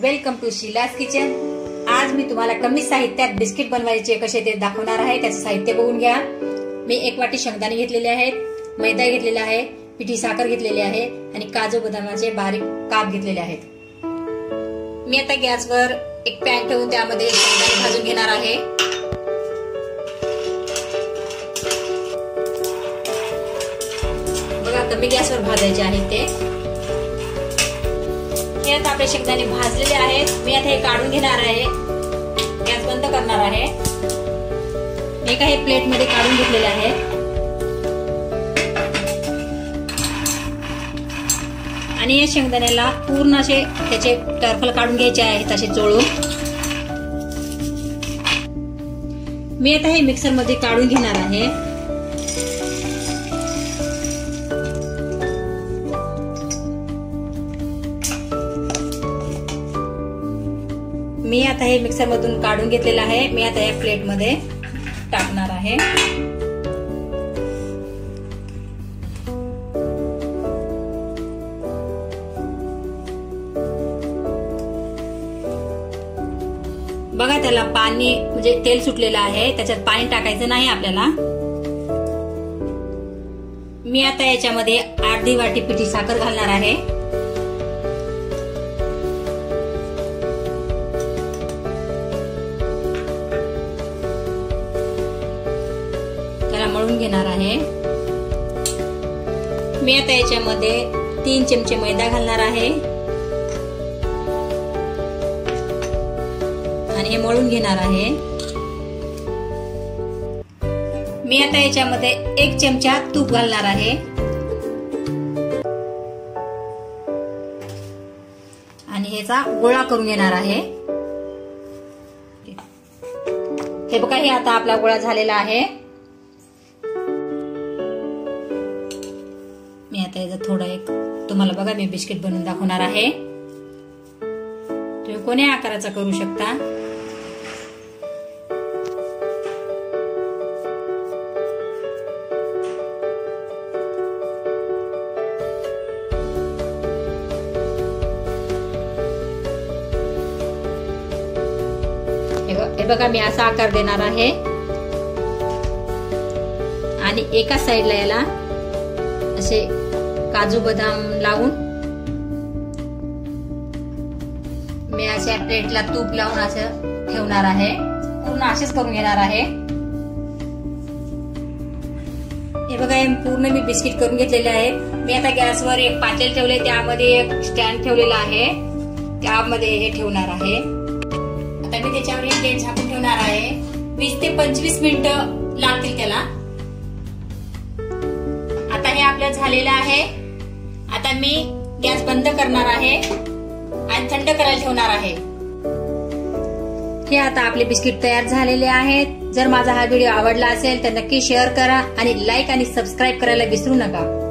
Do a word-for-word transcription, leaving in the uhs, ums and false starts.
Welcome to शीलास kitchen. आज मी तुम्हाला कमी साहित्यात बिस्किट बनवायचे कसे ते दाखवणार आहे। त्याचे साहित्य बघून घ्या। मी एक वाटी शेंगदाणे घेतलेले आहेत, मैदा घेतलेला आहे, पिठी साखर घेतलेली आहे आणि काजू बदामाचे बारीक काप घेतलेले आहेत। मी आता गॅसवर एक पॅन ठेवून त्यामध्ये शेंगदाणे भाजून घेणार आहे। बघा कमी गॅसवर भाजायचे आहेत ते। हे आता आपले शेंगदाणे भाजलेले आहेत। मी आता हे काढून घेणार आहे, गॅस बंद करणार आहे। मी काही प्लेट मध्ये काढून घेतलेले आहे आणि या शेंगदाण्याला पूर्ण असे त्याचे टरफल काढून घ्यायचे आहेत, असे चोळून। मी आता हे मिक्सर मध्ये काढून घेणार आहे। मी आता हे मिक्सर मधून काढून घेतलेलं आहे। मी आता या प्लेट मध्ये टाकणार आहे। बघा त्याला पाणी म्हणजे तेल सुटलेलं आहे, त्याच्यात पाणी टाकायचं नाही आपल्याला। मी आता याच्यामध्ये अर्धी वाटी पिठी साखर घालणार आहे। मळून घेणार आहे। मी आता याच्यामध्ये तीन चमचे मैदा घालणार आहे आणि हे मळून घेणार आहे। मी आता याच्यामध्ये एक चमचा तूप घालणार आहे आणि ह्याचा गोळा करून घेणार आहे। हे बघा, हे आता आपला गोळा झालेला आहे। मी आता याचा थोडा एक तुम्हाला बघा मी बिस्किट बनवून दाखवणार आहे। तुम्ही कोणी आकाराचा करू शकता। हे बघा मी असा आकार देणार आहे आणि एका साइडला याला असे काजू बदाम लावून मी अशा प्लेटला तूप लावून असं ठेवणार आहे। पूर्ण असेच करून घेणार आहे। हे बघा हे पूर्ण मी बिस्किट करून घेतलेले आहे। मी आता गॅसवर एक पातेल ठेवले, त्यामध्ये एक स्टँड ठेवलेला आहे, त्यामध्ये हे ठेवणार आहे। आता मी त्याच्यावर एक प्लेट झाकून ठेवणार आहे। वीस ते पंचवीस मिनिटं लागतील त्याला। आता हे आपलं झालेलं आहे। आता मी गॅस बंद करणार आहे आणि थंड करायला ठेवणार आहे। हे आता आपले बिस्किट तयार झालेले आहेत। जर माझा हा व्हिडिओ आवडला असेल तर नक्की शेअर करा आणि लाईक आणि सबस्क्राईब करायला विसरू नका।